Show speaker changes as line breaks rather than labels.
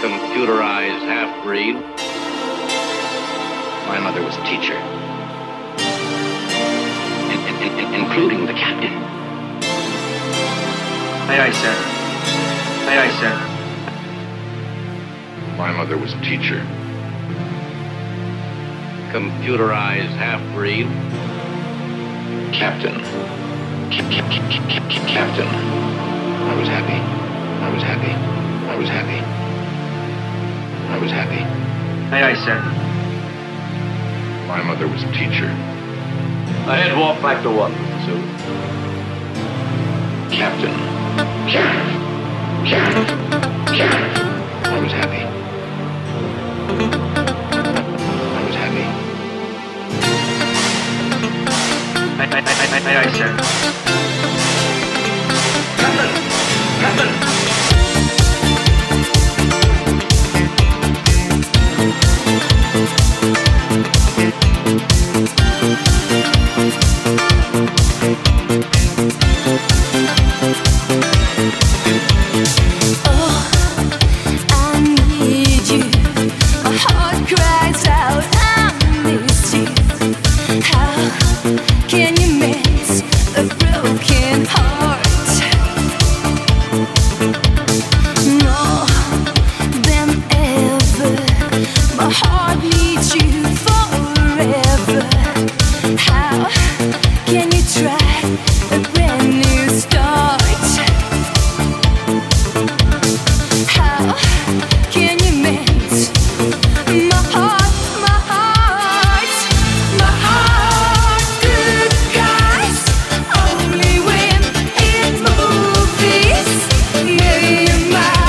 computerized half-breed.
My mother was a teacher, including the captain.
Aye, aye, sir. Aye, aye, sir.
My mother was a teacher.
Computerized half-breed.
Captain. Captain. I was happy. I was happy. I was happy. I was happy.
Aye, aye, sir.
My mother was a teacher.
Ahead, walk back to one, Sue.
Captain. I was happy. I was happy.
Aye, aye, sir.
Captain! Captain!
My